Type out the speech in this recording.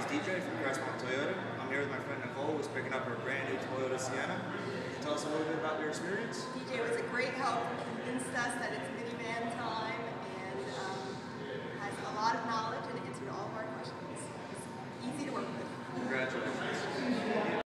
DJ from Crestmont Toyota. I'm here with my friend Nicole, who's picking up her brand new Toyota Sienna. Can you tell us a little bit about your experience? DJ was a great help